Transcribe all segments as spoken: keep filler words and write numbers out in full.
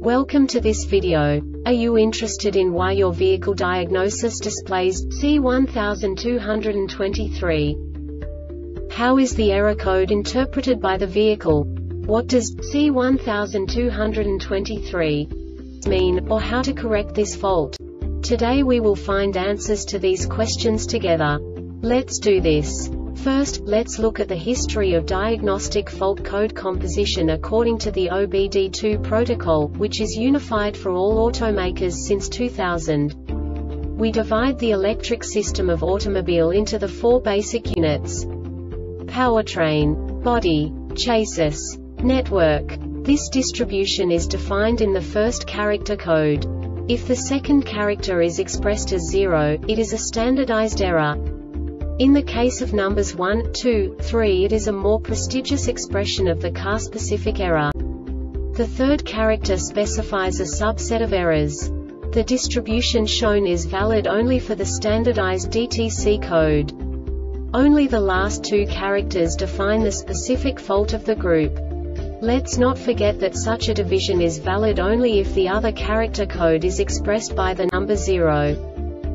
Welcome to this video. Are you interested in why your vehicle diagnosis displays C one two two three? How is the error code interpreted by the vehicle? What does C one two two three mean, or how to correct this fault? Today we will find answers to these questions together. Let's do this. First, let's look at the history of diagnostic fault code composition according to the O B D two protocol, which is unified for all automakers since two thousand. We divide the electric system of automobile into the four basic units: powertrain, body, chassis, network. This distribution is defined in the first character code. If the second character is expressed as zero, it is a standardized error. In the case of numbers one, two, three, it is a more prestigious expression of the car-specific error. The third character specifies a subset of errors. The distribution shown is valid only for the standardized D T C code. Only the last two characters define the specific fault of the group. Let's not forget that such a division is valid only if the other character code is expressed by the number zero.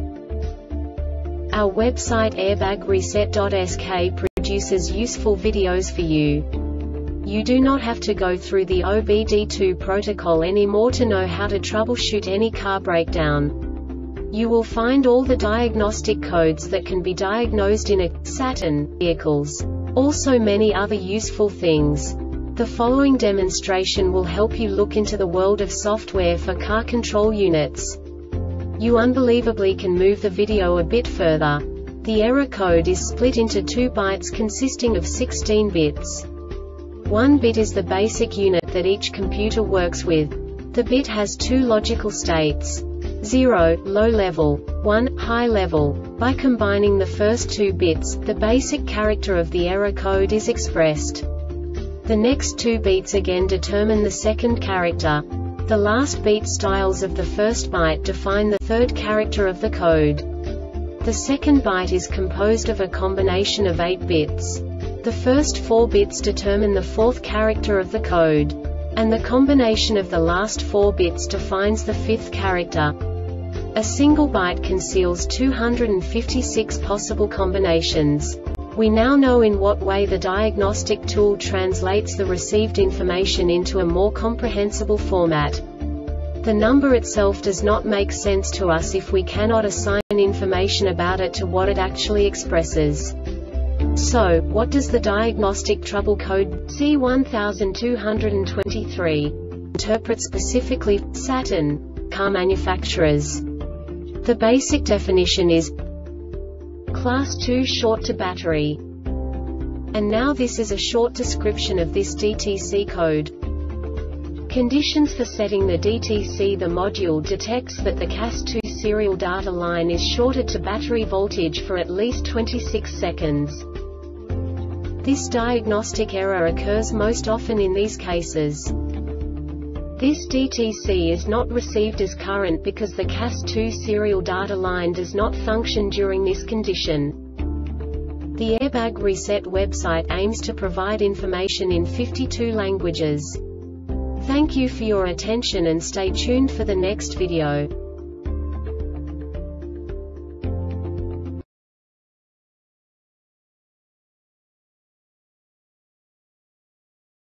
Our website airbag reset dot S K produces useful videos for you. You do not have to go through the O B D two protocol anymore to know how to troubleshoot any car breakdown. You will find all the diagnostic codes that can be diagnosed in a Saturn vehicles. Also many other useful things. The following demonstration will help you look into the world of software for car control units. You unbelievably can move the video a bit further. The error code is split into two bytes consisting of sixteen bits. One bit is the basic unit that each computer works with. The bit has two logical states: zero, low level, one, high level. By combining the first two bits, the basic character of the error code is expressed. The next two bits again determine the second character. The last beat styles of the first byte define the third character of the code. The second byte is composed of a combination of eight bits. The first four bits determine the fourth character of the code. And the combination of the last four bits defines the fifth character. A single byte conceals two hundred fifty-six possible combinations. We now know in what way the diagnostic tool translates the received information into a more comprehensible format. The number itself does not make sense to us if we cannot assign information about it to what it actually expresses. So, what does the diagnostic trouble code C one two two three interpret specifically for Saturn car manufacturers? The basic definition is Class two short to battery. And now this is a short description of this D T C code. Conditions for setting the D T C: the module detects that the C A S two serial data line is shorted to battery voltage for at least twenty-six seconds. This diagnostic error occurs most often in these cases. This D T C is not received as current because the C A S two serial data line does not function during this condition. The Airbag Reset website aims to provide information in fifty-two languages. Thank you for your attention and stay tuned for the next video.